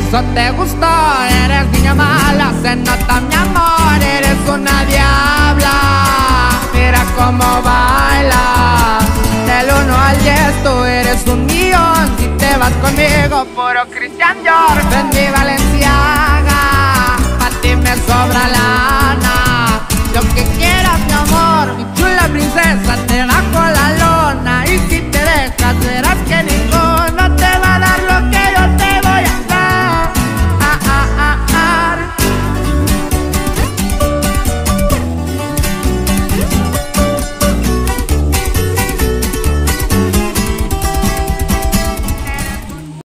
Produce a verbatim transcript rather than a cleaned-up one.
eso te gustó. Eres niña mala, se nota mi amor. Eres una diabla, mira cómo bailas. Del uno al diez tú eres un millón. Si te vas conmigo, puro Christian Dior. Ven mi Valenciaga, pa' ti me sobra lana. Lo que quieras mi amor, mi chula princesa, te bajo la lona. Y si te dejas de